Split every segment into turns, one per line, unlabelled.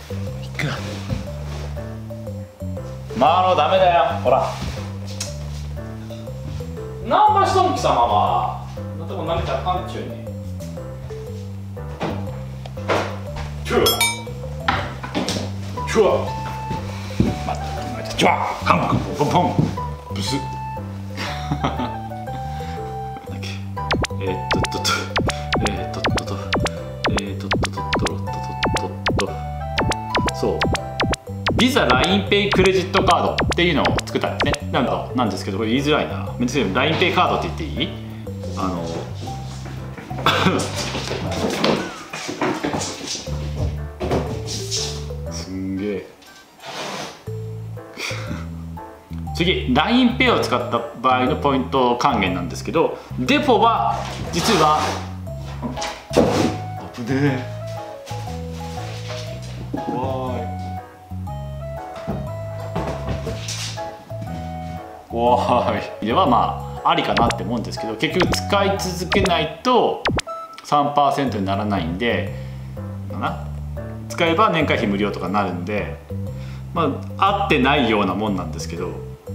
いくマロダメだよ、ほらナンバしとん貴様はなんとこ舐めちゃあかんちゅうにチューチュー待ってチュワハンポンポンブスそうビザ LINEPay クレジットカードっていうのを作ったんですね。なんですけどこれ言いづらいな。めんどくさい。 LINEPay カードって言っていい？すんげえ次 LINEPay を使った場合のポイント還元なんですけど、デポは実は危ねえ怖いではまあありかなって思うんですけど、結局使い続けないと 3% にならないんで使えば年会費無料とかなるんで、まあ合ってないようなもんなんですけど、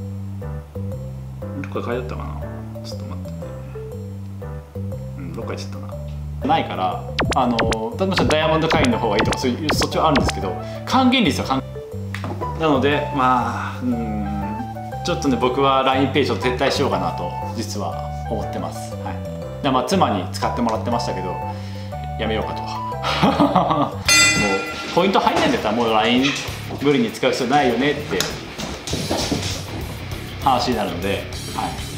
どっか書いてあったかな、ちょっと待ってね、どっか行っちゃったな、ないから例えばダイヤモンド会員の方がいいとかそっちはあるんですけど、還元率はなのでまあちょっとね僕は LINEPay ちょっと撤退しようかなと実は思ってます。はい、でまあ妻に使ってもらってましたけどやめようかともうポイント入んないんだったらもう LINE 無理に使う必要ないよねって話になるので、はい。